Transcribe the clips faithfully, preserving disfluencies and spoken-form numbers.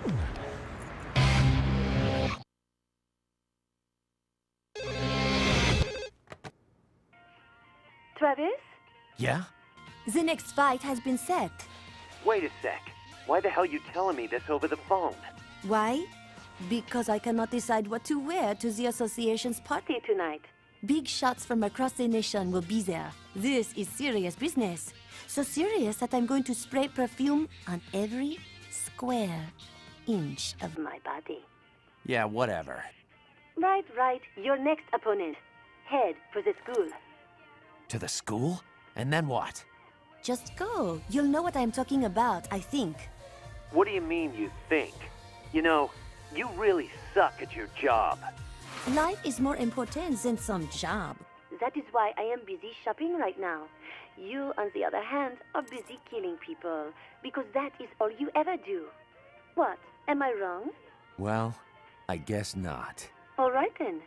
Travis? Yeah? The next fight has been set. Wait a sec. Why the hell you telling me this over the phone? Why? Because I cannot decide what to wear to the association's party tonight. Big shots from across the nation will be there. This is serious business. So serious that I'm going to spray perfume on every square inch of my body. Yeah, whatever. Right, right. Your next opponent. Head for the school. To the school? And then what? Just go. You'll know what I'm talking about, I think. What do you mean you think? You know, you really suck at your job. Life is more important than some job. That is why I am busy shopping right now. You, on the other hand, are busy killing people, because that is all you ever do. What? Am I wrong? Well, I guess not. All right then.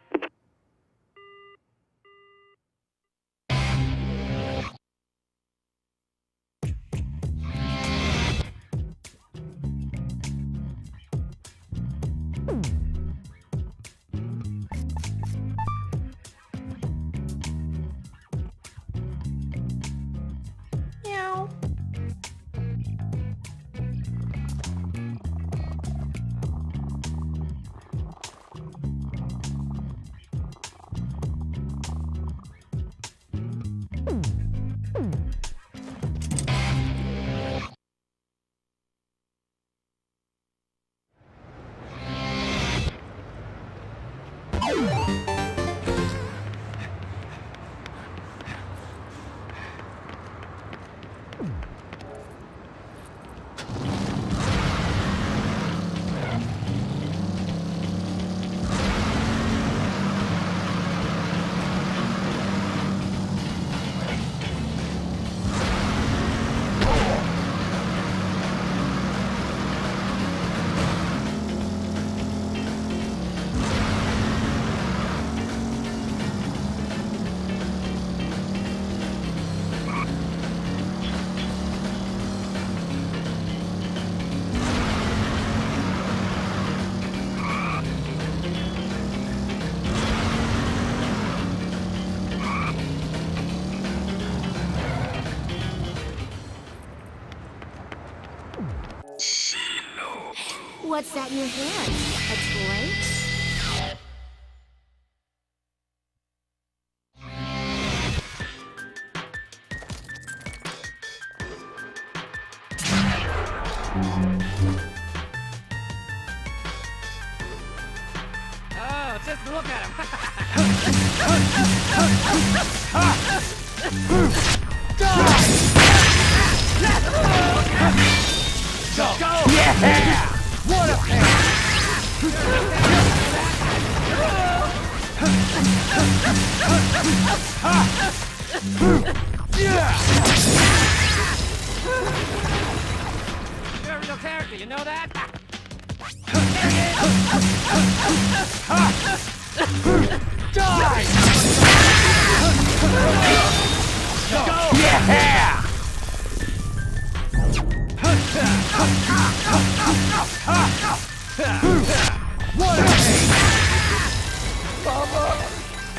What's that in your hand? A toy? Oh, just look at him. Go! Go! Yeah! What a pain! You're a real character, you know that? Die! Go! Yeah! What a pain! Mama!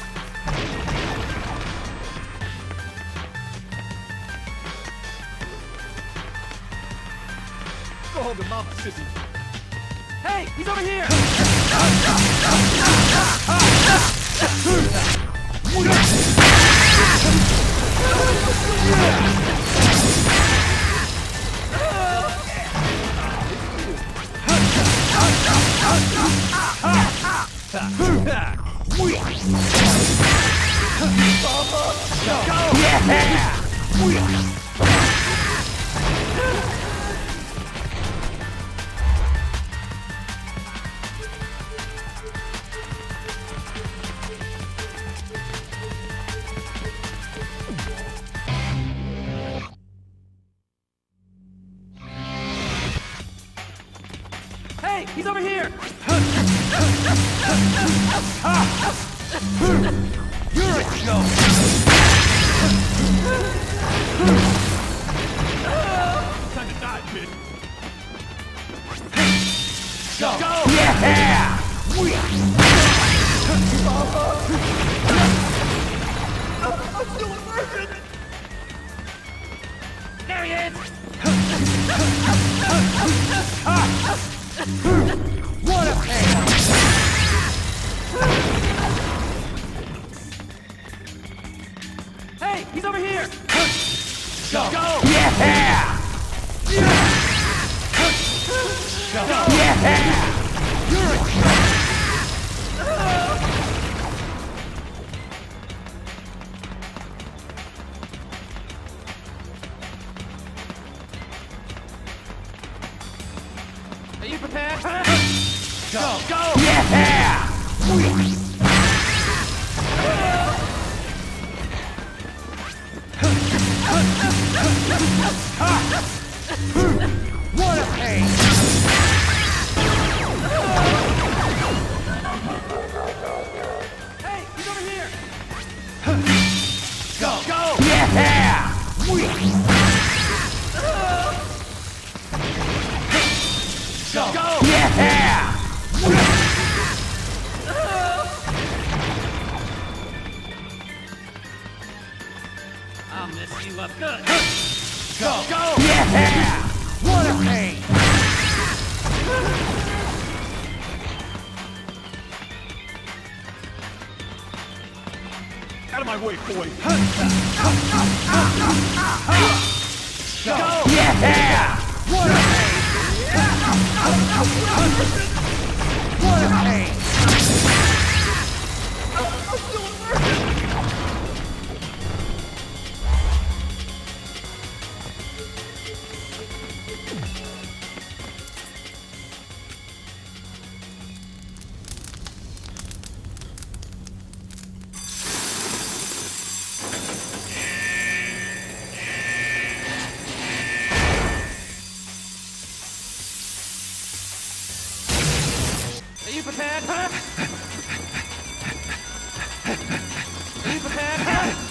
Go home to Mama, sissy. Hey, he's over here! Hey, he's over here! You're a joke! Time to die, kid! Go! Go! Yeah! There he is! What a pain! Hey, he's over here! Go! Go! Yeah! Go! Yeah! You're a Are you prepared? Go! Go! Yeah! What a pain! Hey, he's over here! Go! Go! Yeah! Go! Go! Yeah! I'll mess you up good. Go! Go! Yeah! What a pain! Out of my way, boy! Go! Yeah! What a pain! What a pain! Are you prepared? Are you prepared?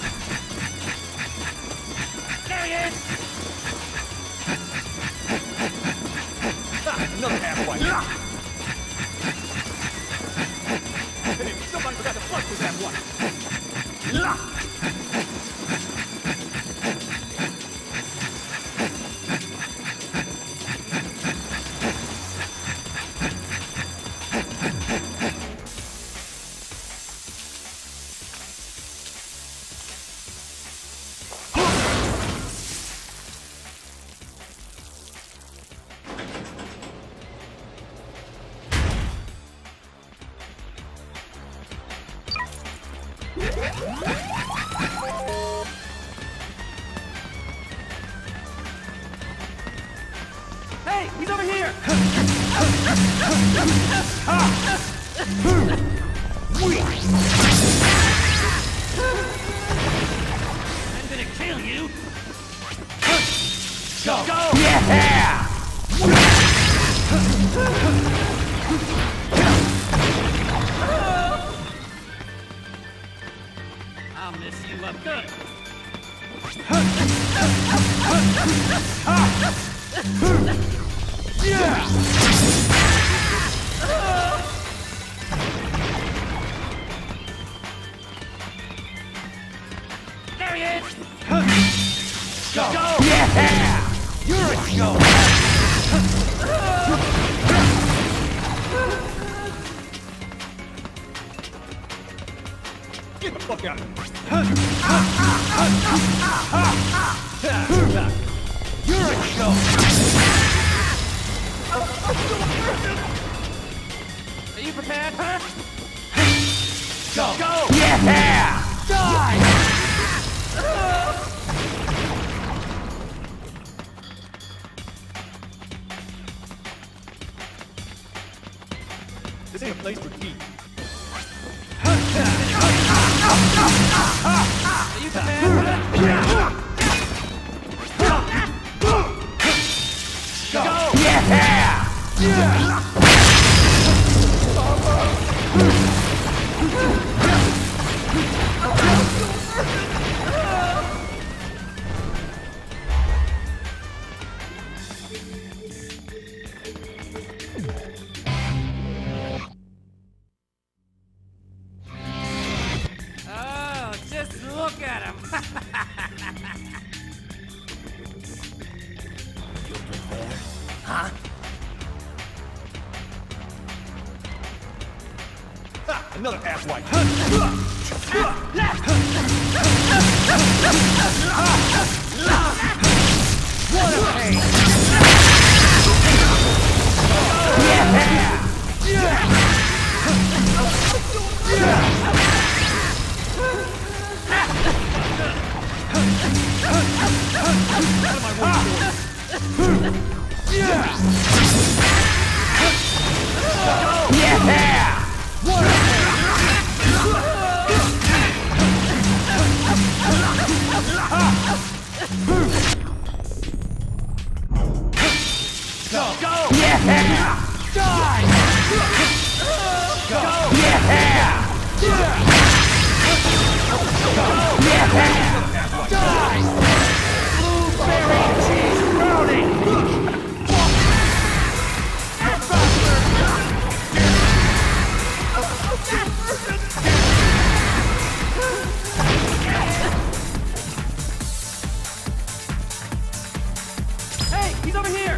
There he is! Another half-white. Hey, somebody forgot to flush with that one. Hey, he's over here! I'm gonna kill you! Go! Go! Yeah! I'll mess you up good! There he is! Go! Go! Yeah! You're a joke! Get the fuck out of here. You're a joke! Are you prepared? Go! Go! Yeah! Die! This ain't a place for tea. Are you prepared? Go! Yeah! Another asswipe. What a pain! Yeah! What a Go! Go! Yeah! Die! Go! Yeah! Go! Yeah! Die! Blueberry cheese brownie! Hey, he's over here!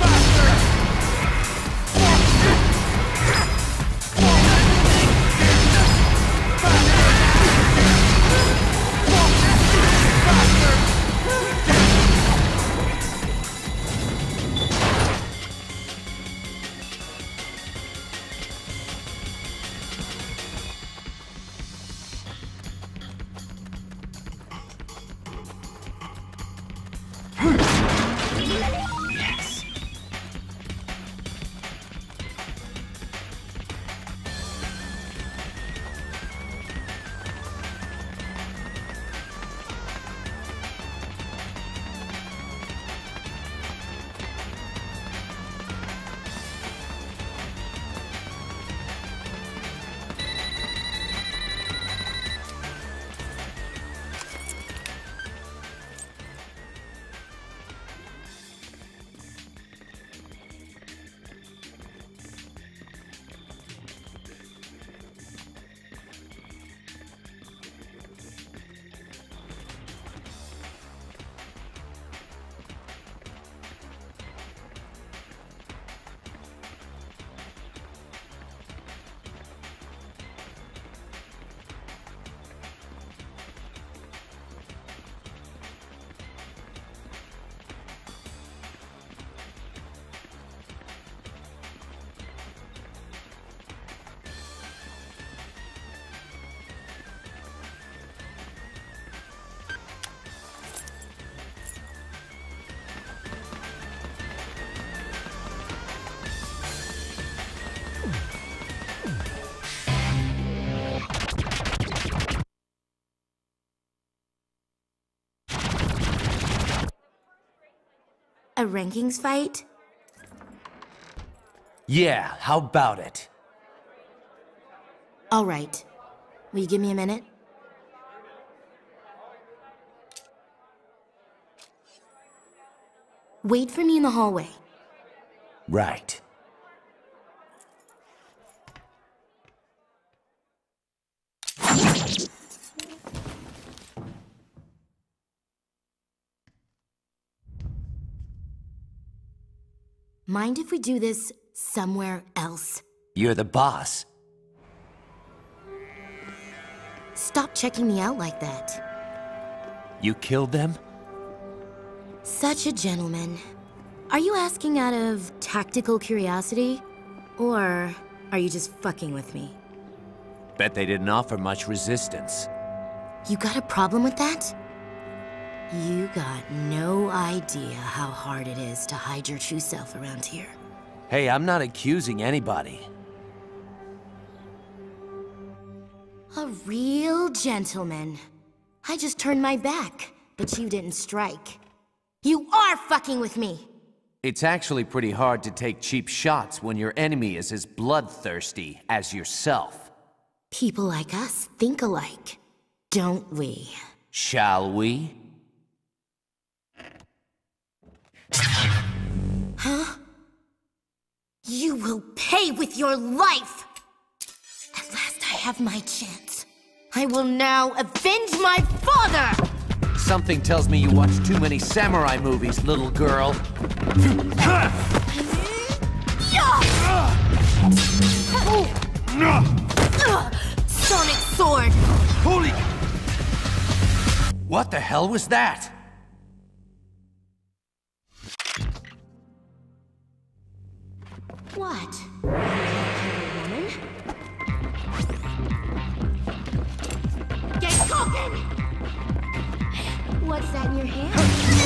A rankings fight? Yeah, how about it? All right. Will you give me a minute? Wait for me in the hallway. Right. Mind if we do this somewhere else? You're the boss. Stop checking me out like that. You killed them? Such a gentleman. Are you asking out of tactical curiosity? Or are you just fucking with me? Bet they didn't offer much resistance. You got a problem with that? You got no idea how hard it is to hide your true self around here. Hey, I'm not accusing anybody. A real gentleman. I just turned my back, but you didn't strike. You are fucking with me! It's actually pretty hard to take cheap shots when your enemy is as bloodthirsty as yourself. People like us think alike, don't we? Shall we? Huh? You will pay with your life! At last I have my chance. I will now avenge my father! Something tells me you watch too many samurai movies, little girl. Sonic sword! Holy... What the hell was that? What? Woman? Get cooking! What's that in your hand?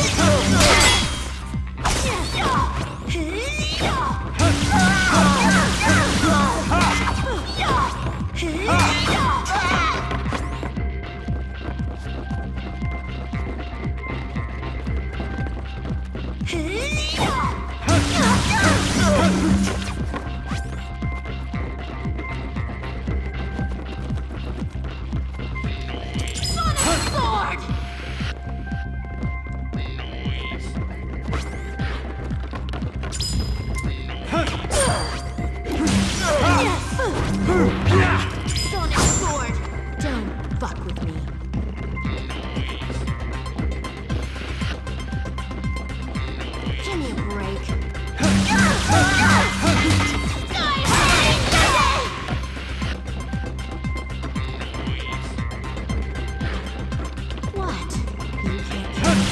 Sonic sword! Don't fuck with me. Give me a break. What? You can't kill me.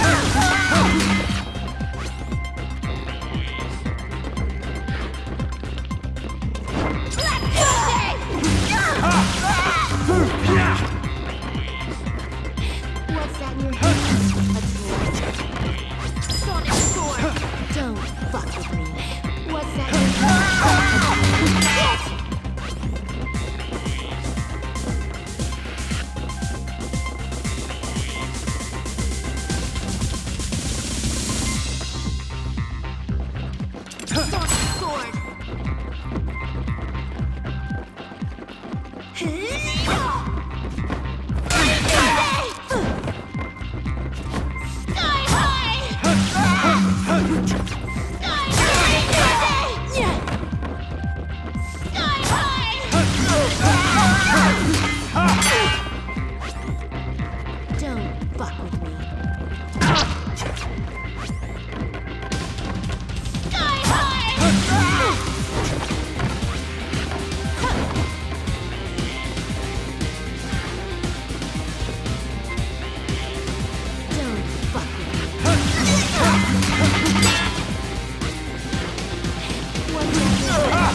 What's that in your hand? A toy. Sonic sword! Don't fuck with me. What's that in your hand? Sonic sword! Don't fuck with me. Sky high! Don't fuck with me. What's that?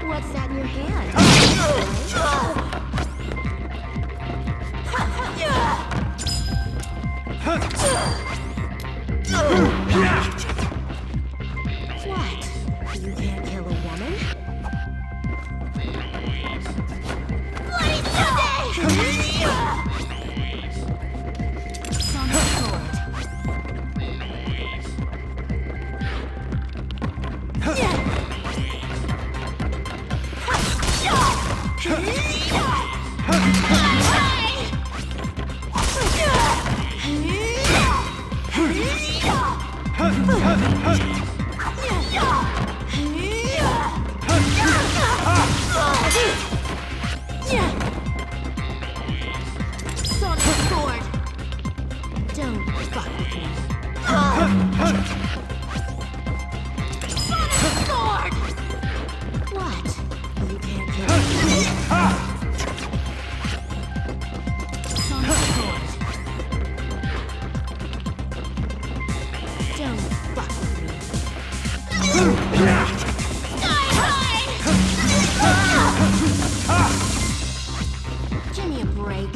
What's that in your hand? What? You can't kill a woman? Bloody Sunday! Sonic sword. Sonic sword. Don't fuck with me. Sonic sword. What? You can't kill me. Sonic sword. Don't fuck with me. Sky high! Give me a break.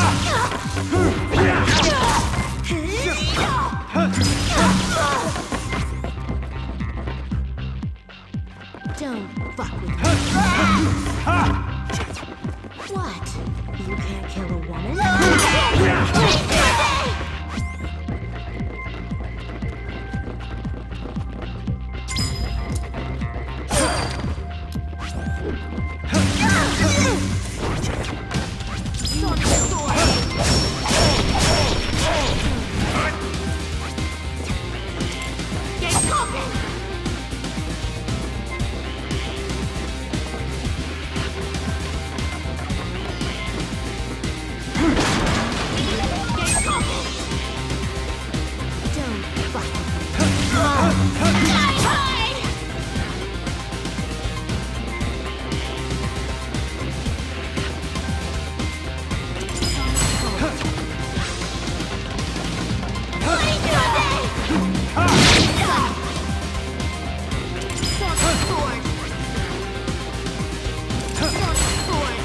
Don't fuck with me. What? You can't kill a woman? Sonic sword. Get cooking. Don't fuck with me. Die hide! Bloody Sunday! Sonic sword! Sonic sword!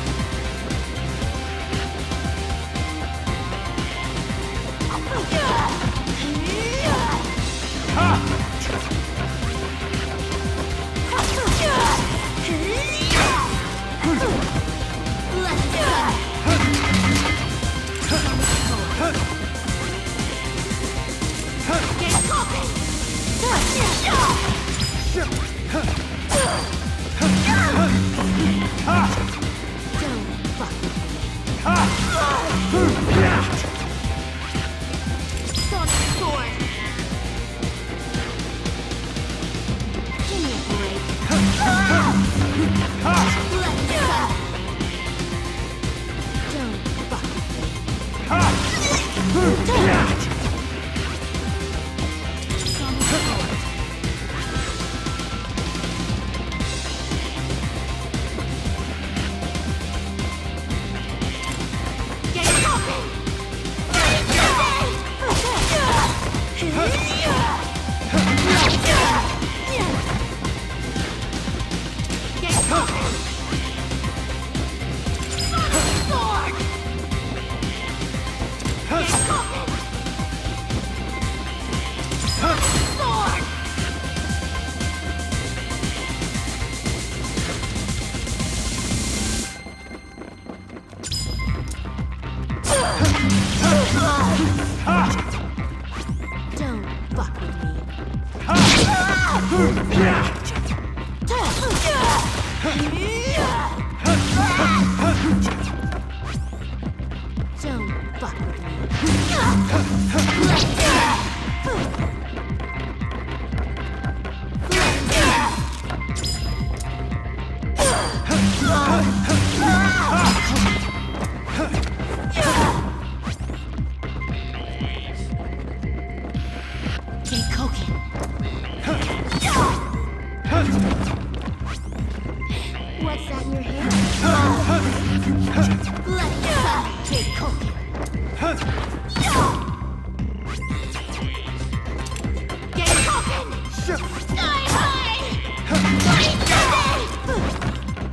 Let's go! Get cooking! Don't fuck with me. Sonic sword! Give me a break. Let's go! Don't fuck with me. Sonic sword! Get cooking! Get cooking! Sonic sword! Get cooking! Sonic sword! Don't fuck with me. Don't fuck with me. Let's go! Get cooking. What's that in your hand? Let's go. Get cooking. Get cooking. Die high. Bloody Sunday.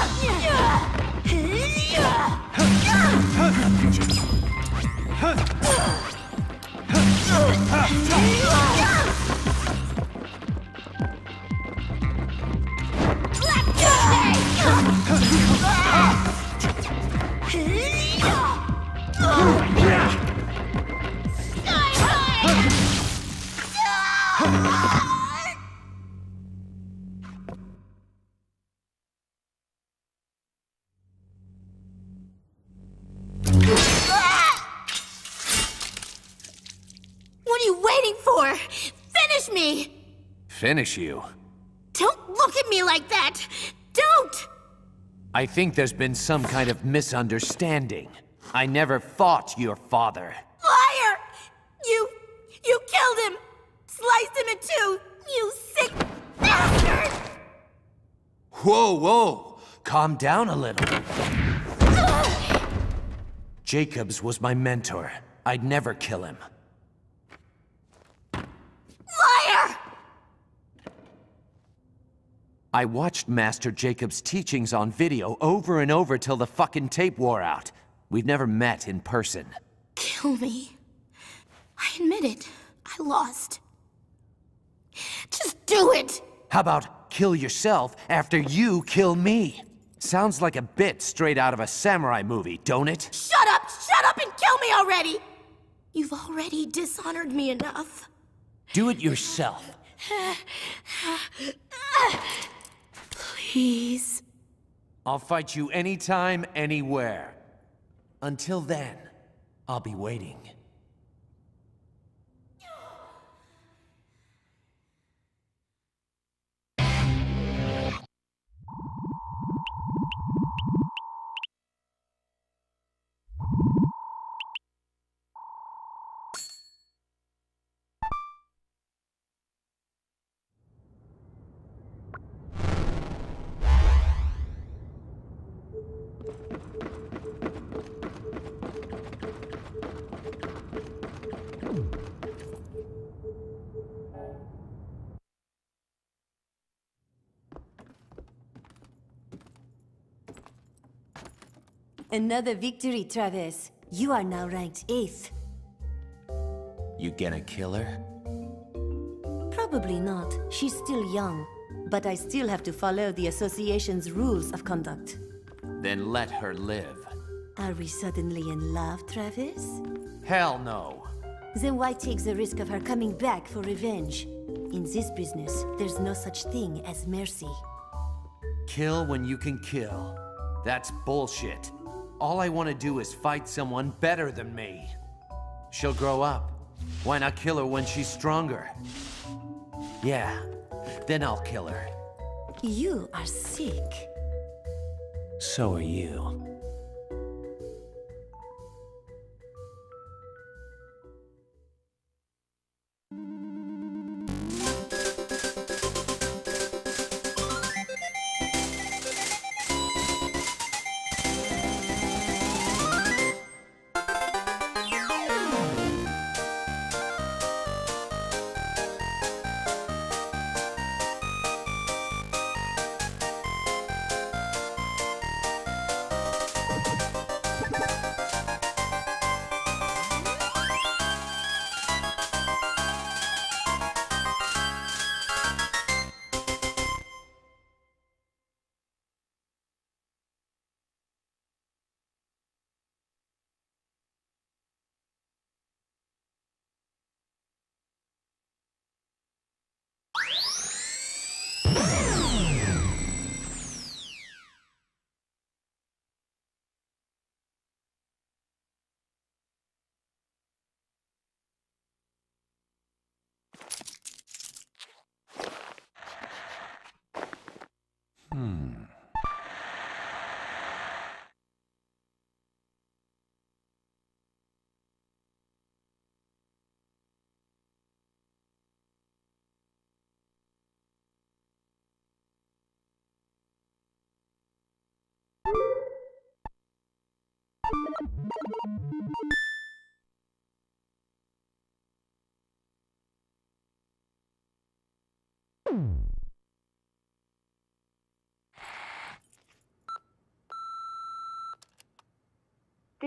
What are you waiting for? Finish me! Finish you? Don't look at me like that! Don't! I think there's been some kind of misunderstanding. I never fought your father. Liar! You... you killed him! Sliced him in two! You sick bastard! Whoa, whoa! Calm down a little. Jacobs was my mentor. I'd never kill him. Liar! I watched Master Jacobs' teachings on video over and over till the fucking tape wore out. We've never met in person. Kill me. I admit it. I lost. Just do it! How about kill yourself after you kill me? Sounds like a bit straight out of a samurai movie, don't it? Shut up! Shut up and kill me already! You've already dishonored me enough. Do it yourself. Please. I'll fight you anytime, anywhere. Until then, I'll be waiting. Another victory, Travis. You are now ranked eighth. You gonna kill her? Probably not. She's still young. But I still have to follow the association's rules of conduct. Then let her live. Are we suddenly in love, Travis? Hell no. Then why take the risk of her coming back for revenge? In this business, there's no such thing as mercy. Kill when you can kill. That's bullshit. All I want to do is fight someone better than me. She'll grow up. Why not kill her when she's stronger? Yeah, then I'll kill her. You are sick. So are you. Hmm.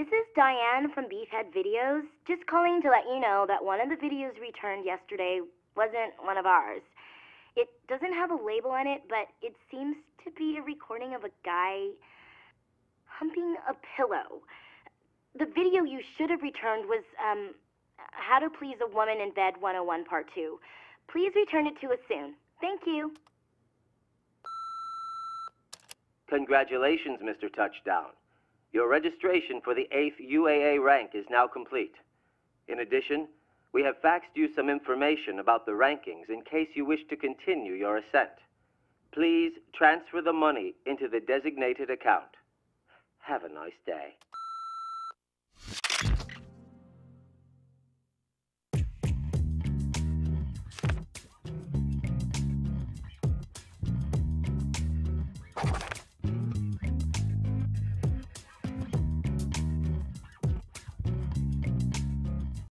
This is Diane from Beefhead Videos. Just calling to let you know that one of the videos returned yesterday wasn't one of ours. It doesn't have a label on it, but it seems to be a recording of a guy humping a pillow. The video you should have returned was, um, How to Please a Woman in Bed one oh one Part two. Please return it to us soon. Thank you. Congratulations, Mister Touchdown. Your registration for the eighth U A A rank is now complete. In addition, we have faxed you some information about the rankings in case you wish to continue your ascent. Please transfer the money into the designated account. Have a nice day.